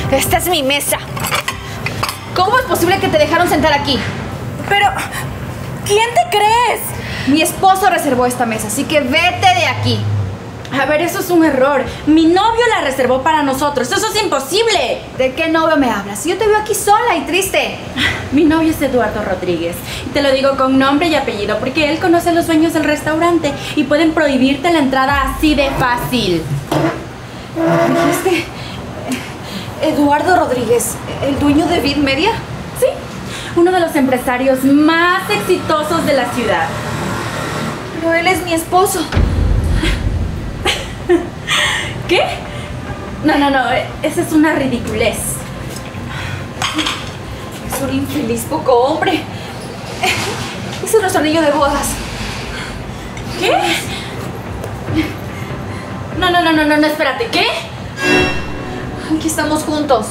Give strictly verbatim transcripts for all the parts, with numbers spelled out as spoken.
Esta es mi mesa. ¿Cómo es posible que te dejaron sentar aquí? Pero, ¿quién te crees? Mi esposo reservó esta mesa, así que vete de aquí. A ver, eso es un error. Mi novio la reservó para nosotros. ¡Eso es imposible! ¿De qué novio me hablas? Yo te veo aquí sola y triste. Mi novio es Eduardo Rodríguez. Y te lo digo con nombre y apellido, porque él conoce a los dueños del restaurante y pueden prohibirte la entrada así de fácil. ¿Dijiste Eduardo Rodríguez, el dueño de Vid Media? Sí, uno de los empresarios más exitosos de la ciudad. Pero él es mi esposo. ¿Qué? No, no, no, esa es una ridiculez. Es un infeliz poco hombre. Ese es nuestro anillo de bodas. ¿Qué? No, no, no, no, no, no, espérate, ¿qué? Aquí estamos juntos.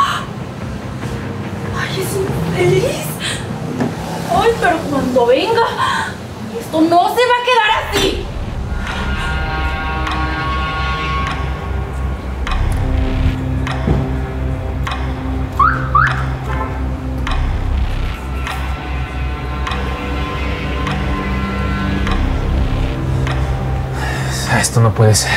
Ay, es infeliz. Ay, pero cuando venga, esto no se va a quedar así. Esto no puede ser.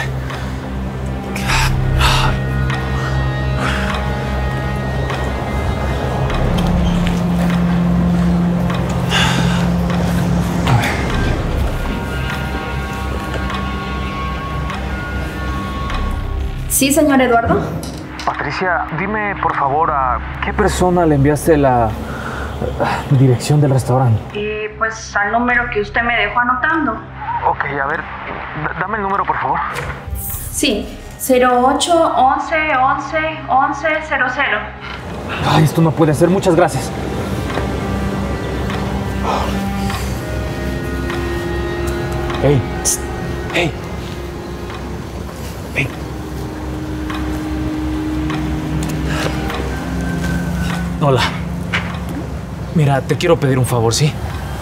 Sí, señor Eduardo. Patricia, dime por favor a qué persona le enviaste la uh, dirección del restaurante. Y pues al número que usted me dejó anotando. Ok, a ver, dame el número por favor. Sí, cero ocho once once once cero cero. Ay, esto no puede ser, muchas gracias. Hey, psst, hey. Hey. Hola. Mira, te quiero pedir un favor, ¿sí?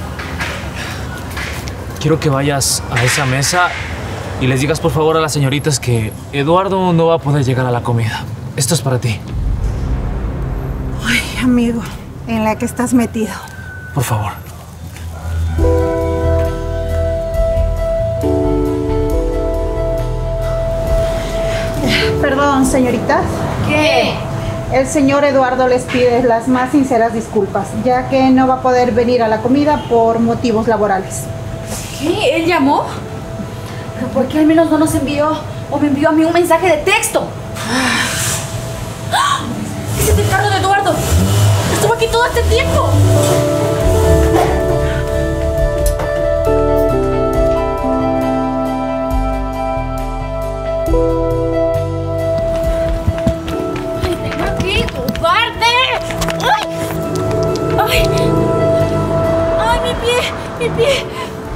Quiero que vayas a esa mesa y les digas por favor a las señoritas que Eduardo no va a poder llegar a la comida. Esto es para ti. Ay, amigo, en la que estás metido. Por favor. Perdón, señoritas. ¿Qué? El señor Eduardo les pide las más sinceras disculpas, ya que no va a poder venir a la comida por motivos laborales. ¿Qué? ¿Él llamó? ¿Pero por qué al menos no nos envió o me envió a mí un mensaje de texto? ¡Ese es el carro de Eduardo! ¡Estuvo aquí todo este tiempo! ¡Ay, tengo aquí, cobarde! ¡Ay! ¡Ay! ¡Ay, mi pie! ¡Mi pie!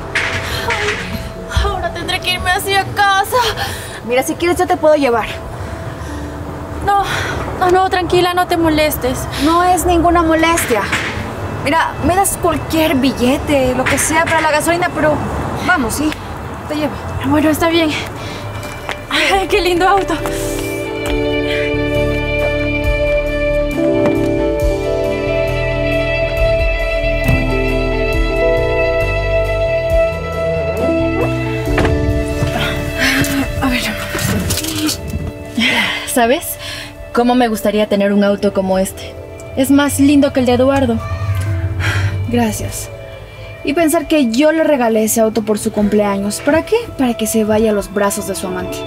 Ay, ahora tendré que irme hacia casa. Mira, si quieres yo te puedo llevar. No, no, no, tranquila, no te molestes. No es ninguna molestia. Mira, me das cualquier billete, lo que sea para la gasolina, pero vamos, sí, te llevo. Bueno, está bien. Ay, qué lindo auto. A ver. ¿Sabes? ¿Cómo me gustaría tener un auto como este? Es más lindo que el de Eduardo. Gracias. Y pensar que yo le regalé ese auto por su cumpleaños. ¿Para qué? Para que se vaya a los brazos de su amante.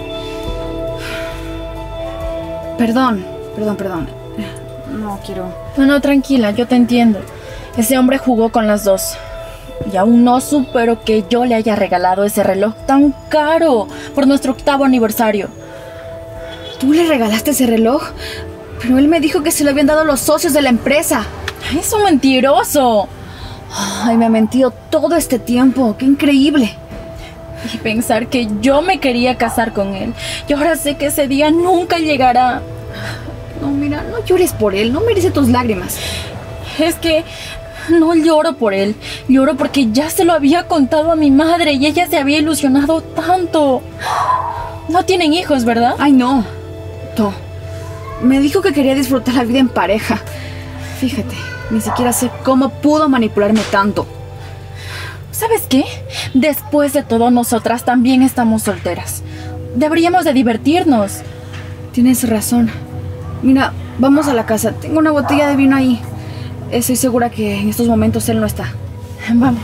Perdón, perdón, perdón. No quiero... No, no, tranquila, yo te entiendo. Ese hombre jugó con las dos. Y aún no supero que yo le haya regalado ese reloj tan caro por nuestro octavo aniversario. ¿Tú le regalaste ese reloj? Pero él me dijo que se lo habían dado los socios de la empresa. ¡Es un mentiroso! Ay, me ha mentido todo este tiempo. ¡Qué increíble! Y pensar que yo me quería casar con él. Y ahora sé que ese día nunca llegará. No, mira, no llores por él. No merece tus lágrimas. Es que no lloro por él. Lloro porque ya se lo había contado a mi madre y ella se había ilusionado tanto. No tienen hijos, ¿verdad? Ay, no. No. Me dijo que quería disfrutar la vida en pareja. Fíjate, ni siquiera sé cómo pudo manipularme tanto. ¿Sabes qué? Después de todo, nosotras también estamos solteras. Deberíamos de divertirnos. Tienes razón. Mira, vamos a la casa. Tengo una botella de vino ahí. Estoy segura que en estos momentos él no está. Vamos.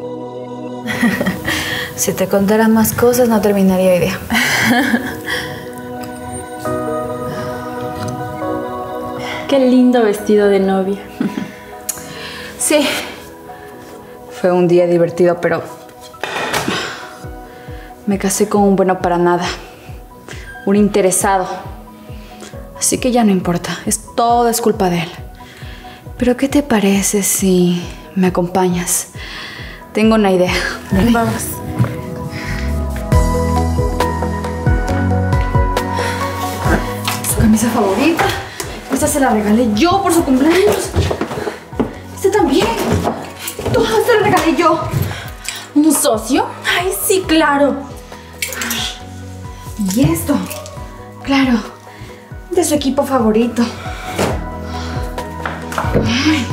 Si te contara más cosas, no terminaría hoy día. Qué lindo vestido de novia. Sí. Fue un día divertido, pero me casé con un bueno para nada. Un interesado. Así que ya no importa. Es todo es culpa de él. Pero ¿qué te parece si me acompañas? Tengo una idea. ¿Vale? Vamos. Su camisa favorita. Esta se la regalé yo por su cumpleaños. Este también. Todo se lo regalé yo. ¿Un socio? Ay, sí, claro. Y esto, claro, de su equipo favorito. Ay.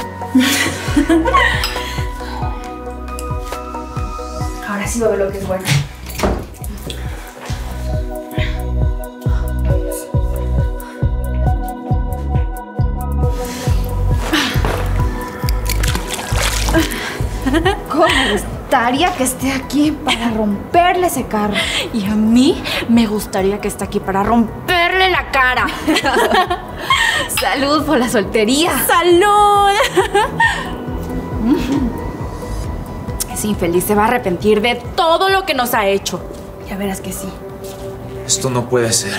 Ahora sí va a ver lo que es bueno. ¿Cómo me gustaría que esté aquí para romperle ese carro? Y a mí me gustaría que esté aquí para romperle la cara. ¡Salud por la soltería! ¡Salud! Ese infeliz se va a arrepentir de Todo lo que nos ha hecho. Ya verás que sí. Esto no puede ser.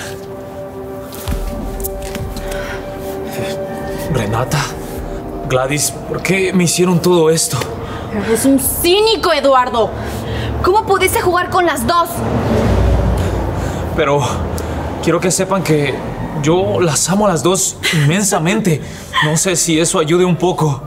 Renata, Gladys, ¿por qué me hicieron todo esto? Eres un cínico, Eduardo. ¿Cómo pudiste jugar con las dos? Pero quiero que sepan que yo las amo a las dos inmensamente. No sé si eso ayude un poco.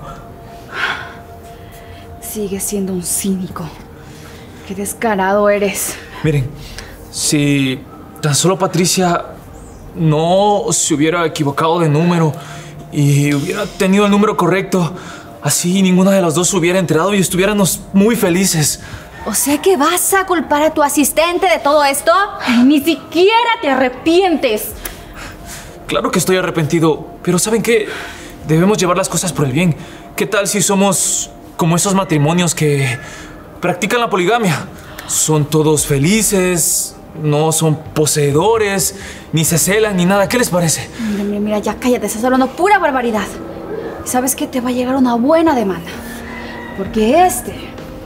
Sigues siendo un cínico. Qué descarado eres. Miren, si tan solo Patricia no se hubiera equivocado de número y hubiera tenido el número correcto, así ninguna de las dos se hubiera enterado y estuviéramos muy felices. O sea que vas a culpar a tu asistente de todo esto. Ay, ni siquiera te arrepientes. Claro que estoy arrepentido, pero ¿saben qué? Debemos llevar las cosas por el bien. ¿Qué tal si somos como esos matrimonios que practican la poligamia? Son todos felices, no son poseedores, ni se celan, ni nada. ¿Qué les parece? Mira, mira, mira, ya cállate, estás hablando pura barbaridad. ¿Y sabes qué? Te va a llegar una buena demanda. Porque este,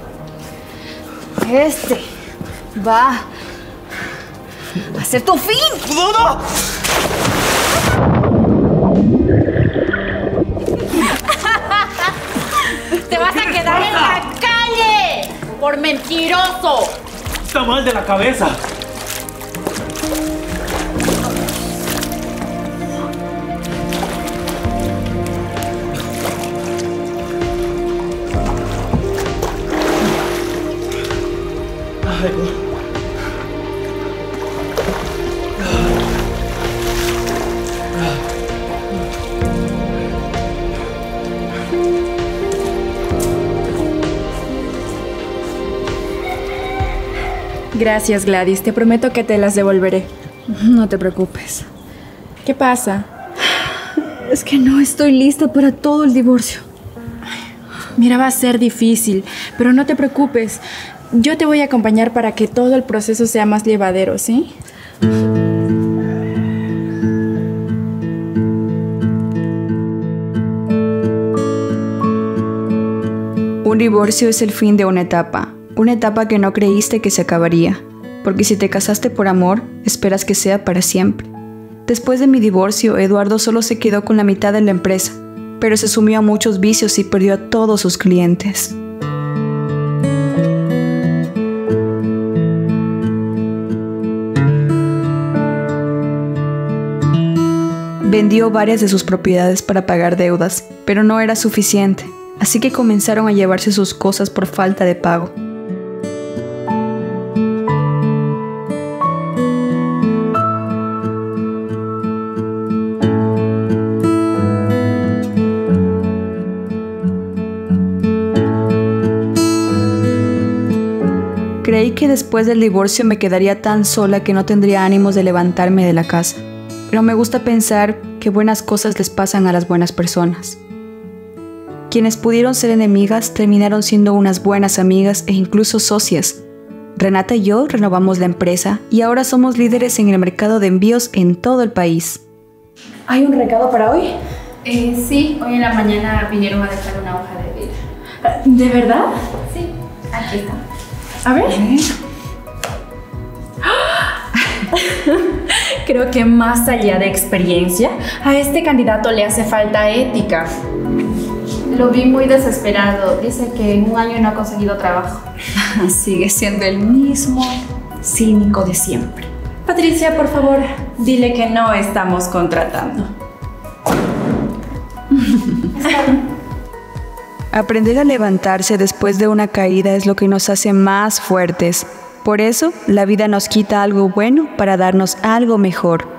este va a ser tu fin. ¡No, no! ¡Te vas a quedar en la calle! ¡Por mentiroso! Está mal de la cabeza. Gracias, Gladys. Te prometo que te las devolveré. No te preocupes. ¿Qué pasa? Es que no estoy lista para todo el divorcio. Mira, va a ser difícil, pero no te preocupes. Yo te voy a acompañar para que todo el proceso sea más llevadero, ¿sí? Un divorcio es el fin de una etapa, una etapa que no creíste que se acabaría, porque si te casaste por amor, esperas que sea para siempre. Después de mi divorcio, Eduardo solo se quedó con la mitad de la empresa, pero se sumió a muchos vicios y perdió a todos sus clientes. Vendió varias de sus propiedades para pagar deudas, pero no era suficiente, así que comenzaron a llevarse sus cosas por falta de pago. Creí que después del divorcio me quedaría tan sola que no tendría ánimos de levantarme de la casa. Pero me gusta pensar que buenas cosas les pasan a las buenas personas. Quienes pudieron ser enemigas terminaron siendo unas buenas amigas e incluso socias. Renata y yo renovamos la empresa y ahora somos líderes en el mercado de envíos en todo el país. ¿Hay un recado para hoy? Eh, sí, hoy en la mañana vinieron a dejar una hoja de vida. ¿De verdad? Sí, aquí está. A ver. Creo que más allá de experiencia, a este candidato le hace falta ética. Lo vi muy desesperado. Dice que en un año no ha conseguido trabajo. Sigue siendo el mismo cínico de siempre. Patricia, por favor, dile que no estamos contratando. Aprender a levantarse después de una caída es lo que nos hace más fuertes. Por eso, la vida nos quita algo bueno para darnos algo mejor.